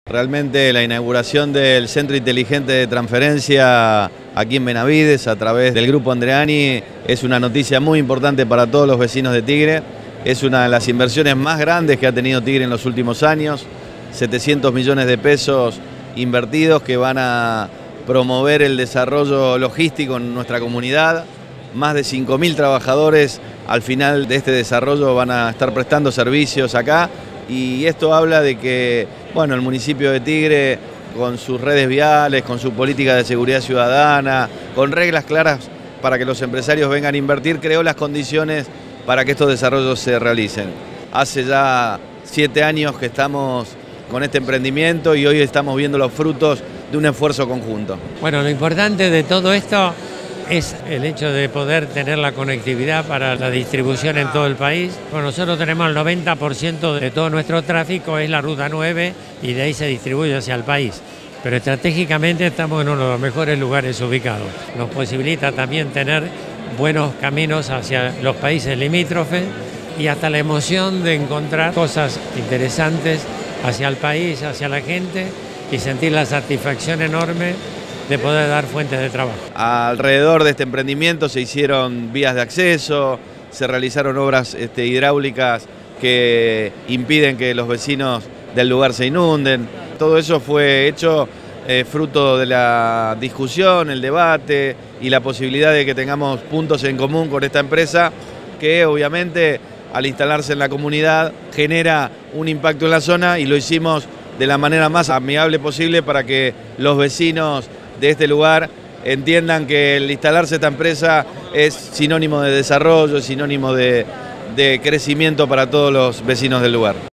Realmente la inauguración del Centro Inteligente de Transferencia aquí en Benavides a través del Grupo Andreani es una noticia muy importante para todos los vecinos de Tigre. Es una de las inversiones más grandes que ha tenido Tigre en los últimos años, 700 millones de pesos invertidos que van a promover el desarrollo logístico en nuestra comunidad. Más de 5.000 trabajadores al final de este desarrollo van a estar prestando servicios acá. Y esto habla de que, bueno, el municipio de Tigre, con sus redes viales, con su política de seguridad ciudadana, con reglas claras para que los empresarios vengan a invertir, creó las condiciones para que estos desarrollos se realicen. Hace ya 7 años que estamos con este emprendimiento y hoy estamos viendo los frutos de un esfuerzo conjunto. Bueno, lo importante de todo esto es el hecho de poder tener la conectividad para la distribución en todo el país. Bueno, nosotros tenemos el 90% de todo nuestro tráfico, es la Ruta 9 y de ahí se distribuye hacia el país. Pero estratégicamente estamos en uno de los mejores lugares ubicados. Nos posibilita también tener buenos caminos hacia los países limítrofes y hasta la emoción de encontrar cosas interesantes hacia el país, hacia la gente y sentir la satisfacción enorme de poder dar fuentes de trabajo. Alrededor de este emprendimiento se hicieron vías de acceso, se realizaron obras hidráulicas que impiden que los vecinos del lugar se inunden. Todo eso fue hecho fruto de la discusión, el debate y la posibilidad de que tengamos puntos en común con esta empresa que obviamente al instalarse en la comunidad genera un impacto en la zona y lo hicimos de la manera más amigable posible para que los vecinos de este lugar entiendan que el instalarse esta empresa es sinónimo de desarrollo, es sinónimo de crecimiento para todos los vecinos del lugar.